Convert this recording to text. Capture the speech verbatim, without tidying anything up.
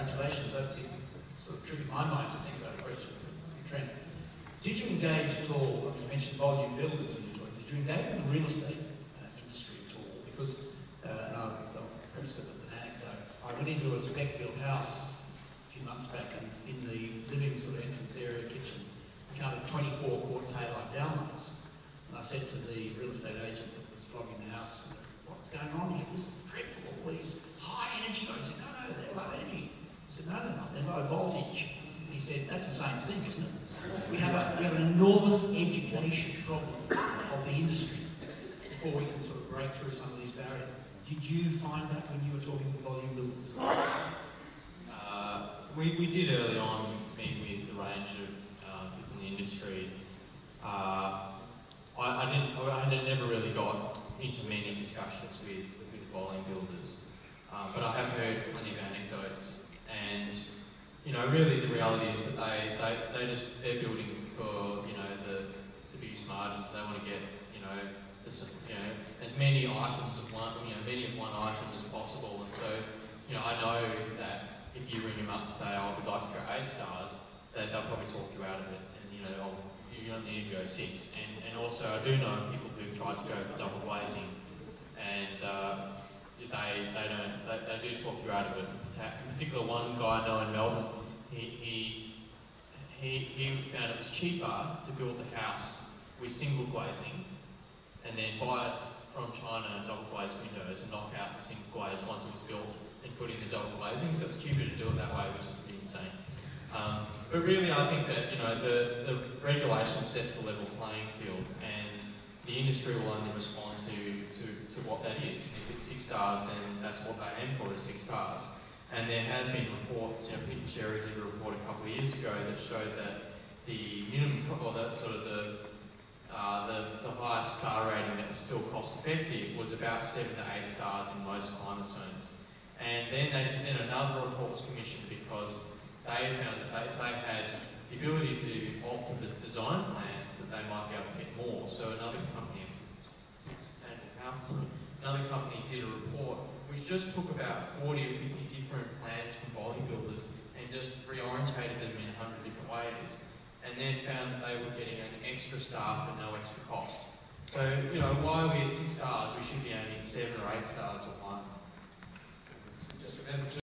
congratulations. That sort of triggered my mind to think about a question for Trent. Did you engage at all, you mentioned volume builders in your talk, did you engage in the real estate uh, industry at all? Because, uh, and I'll, I'll preface it with an anecdote, I went into a spec-built house a few months back, and in the living sort of entrance area kitchen, I counted twenty-four quartz halide downlights. And I said to the real estate agent that was flogging the house, what's going on here? This is dreadful, all these high energy. I said, no, no, they're low energy. He said, no, they're not, they're low voltage. And he said, that's the same thing, isn't it? We have, a, we have an enormous education problem of the industry before we can sort of break through some of these barriers. Did you find that when you were talking to volume builders? Uh, we, we did early on meet with a range of uh, people in the industry. Uh, I, I didn't. I had never really got into many discussions with, with volume builders, um, but I have heard plenty of anecdotes, and you know, really the reality is that they they, they just they're building for you know the the biggest margins. They want to get you know the you know as many items of one you know many of one item as possible, and so you know I know that if you ring them up and say, oh, I would like to go eight stars, that they'll probably talk you out of it, and you know oh, you only need to go six. And and also I do know people who've tried to go for double glazing, and uh, they they don't they, they do talk you out of it. In particular, one guy I know in Melbourne, he he he he found it was cheaper to build the house with single glazing, and then buy it from China and double glazed windows and knock out the single glaze once it was built and put in the double glazing. So it was cheaper to do it that way, which is pretty insane. Um, but really, I think that you know the, the regulation sets the level playing field, and the industry will only respond to, to, to what that is. And if it's six stars, then that's what they aim for, is six stars. And there have been reports, you know, Pete and Sherry did a report a couple of years ago that showed that the minimum, or that sort of the uh, the, the highest star rating that was still cost effective was about seven to eight stars in most climate zones. And then they did then another report was commissioned because they found that they, they had the ability to alter the design plans, that they might be able to get more. So another company, Sustainable Houses, another company did a report which just took about forty or fifty different plans from volume builders and just reorientated them in a hundred different ways, and then found that they were getting an extra star for no extra cost. So, you know, why are we at six stars? We should be aiming seven or eight stars or one. Just remember